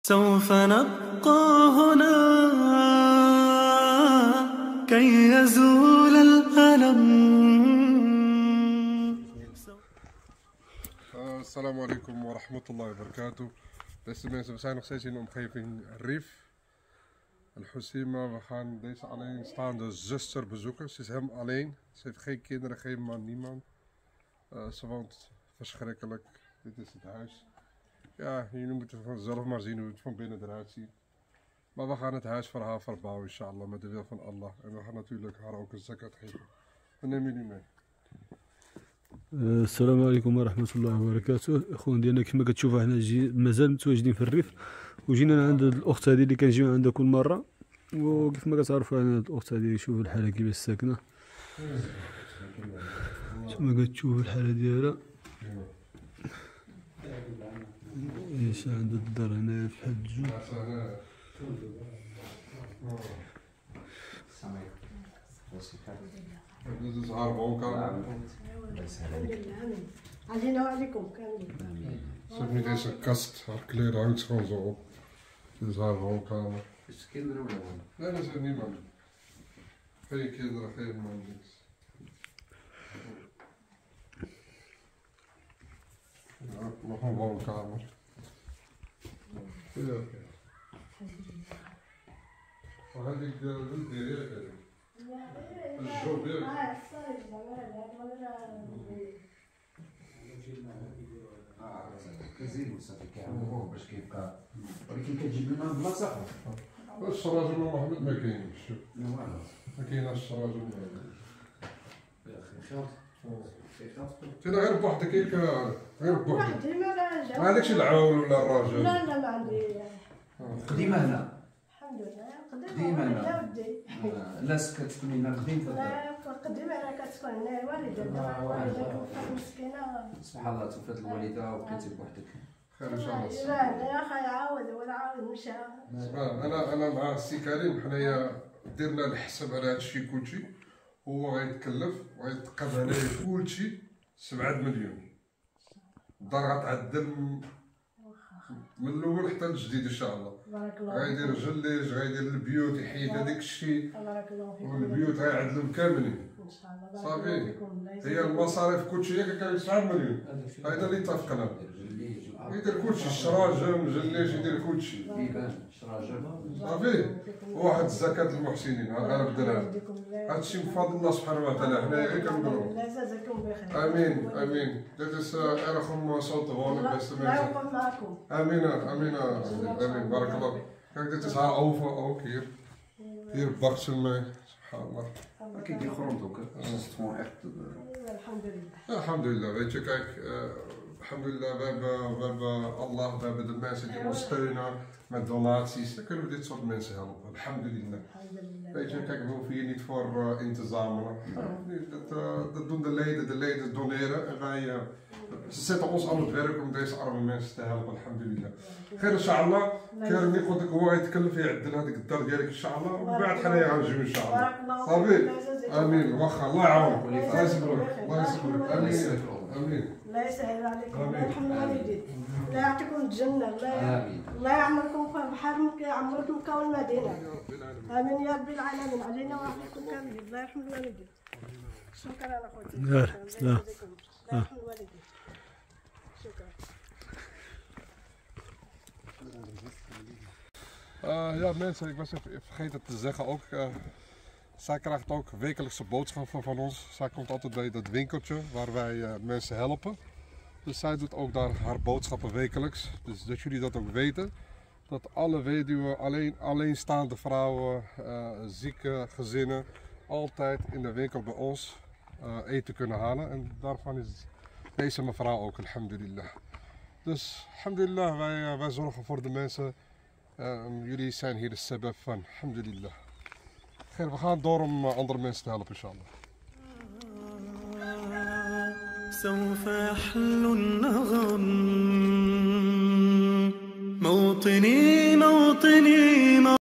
سوف نبقى هنا كي يزول الألم. السلام عليكم ورحمة الله وبركاته. Beste mensen, we zijn nog steeds in de omgeving Rif. Al-Husima, we gaan deze alleenstaande zuster bezoeken. Ze is helemaal alleen. Ze heeft geen kinderen, geen man, niemand. Ze woont verschrikkelijk. Dit is het huis. Ja, jullie moeten vanzelf maar zien hoe het van binnen eruit ziet. Maar we gaan het huis voor haar verbouwen, inshallah, met de wil van Allah. En we gaan natuurlijk haar ook een zakat geven. We nemen jullie mee. السلام عليكم ورحمة الله وبركاته. اخوان ديالنا كما كتشوفوا حنا مازال متواجدين في الريف، وجينا عند الاخت هذه اللي كنجيو عندها كل مرة. وكيف ما كتعرفوا انا الاخت هذه، شوفوا الحالة كيفاش ساكنة، كما كتشوفوا الحالة ديالها. ايش عند الدار هنا في حد الجو. Dit is haar woonkamer. علينا وعليكم كاملين. Ze heeft niet eens een kast, haar kleren hangt gewoon zo op. Dit is haar woonkamer. Is de kinderen wel? Nee, er is er niemand. Geen kinderen, geen man, niks. Ja, nog een woonkamer. Ja. Waar heb ik de deur? Dat is zo weer. كزين صافي كيعمروه باش كيبقى، ولكن كتجيب لنا بلاصه اخرى. الشراجم محمد ما كاينش. لا والو. ما كايناش الشراجم. يا اخي خير. تينا غير بوحدك هيك، غير بوحدك. وحدي ما ما عندكش العون ولا الراجل؟ لا ما عندي. ديما هنا. الحمد لله قديم ديما لا هنا. ودي. الناس كتكون هنا قديم في الدار. لا قديم انا كتكون هنا الوالده، الوالده توفات مسكينه. سبحان الله توفات الوالده وبقيتي بوحدك. خير ان شاء الله. لا يا اخي عاود ولا عاود مشى. انا مع السي كريم، حنايا درنا الحساب على هادشي كلشي. هو غيتكلف وغيتقاد عليه كلشي 7 مليون. الدار غتعدل من الاول حتى الجديد ان شاء الله. بارك الله غيدير جليج، غيدير البيوت، يحيد هذاك الشيء، بارك الله فيكم. والبيوت غيعدلهم كاملين. ان شاء الله بارك صافي. الله فيكم. هي المصاريف كلشي هي كان 7 مليون. هذا اللي اتفقنا. يدير كلشي، الشراجم، جليج، يدير كلشي. بيبان شراجم. صافي. وواحد الزكاة المحسنين، ها 1000 درهم. هادشي من فضل الله سبحانه وتعالى، حنايا غير كنقولو. لا يجازيكم بخير. امين امين. Dit is erg om zo te wonen, beste لا mensen. يقوم معكم. Amina, amina, amin, barakallah. Kijk, dit is haar oven ook hier. Hier bakt ze mee, subhanallah. Kijk die grond ook, hè. Dat is gewoon echt. الحمد لله. Ja, alhamdulillah, weet je, kijk, alhamdulillah, we hebben Allah, we hebben de mensen die ons steunen met donaties. Dan kunnen we dit soort mensen helpen, alhamdulillah. الحمد لله. Weet je, kijk, we hoeven hier niet voor in te zamelen. Nee, dat doen de leden doneren. En wij, ze zetten ons aan het werk om deze arme mensen te helpen, alhamdulillah. خير ان شاء الله. كريم قلت لك هو يتكلف يعدل هذيك الدار ديالك ان شاء الله، ومن بعد حنايا غنجيو ان شاء الله. صافي. امين. واخا الله يعاونك. الله يصبرك. الله يصبرك. امين. امين. الله يسهل عليكم. الله يرحم الوالدين. الله يعطيكم الجنة. الله يعمركم بحال يعمركم كون المدينة. آمين يا رب العالمين. علينا وعليكم كاملين. الله يرحم الوالدين. شكرا أخوتي. لا الله يرحم الوالدين. شكرا. Ja mensen, ik was even vergeten te zeggen ook. Zij krijgt ook wekelijkse boodschappen van ons. Zij komt altijd bij dat winkeltje waar wij mensen helpen. Dus zij doet ook daar haar boodschappen wekelijks. Dus dat jullie dat ook weten. Dat alle weduwen, alleenstaande vrouwen, zieke gezinnen altijd in de winkel bij ons eten kunnen halen. En daarvan is deze mevrouw ook, alhamdulillah. Dus alhamdulillah, wij zorgen voor de mensen. Jullie zijn hier de sebab van, alhamdulillah. We gaan door om andere mensen te helpen, inshallah. سوف يحلو النغم موطني موطني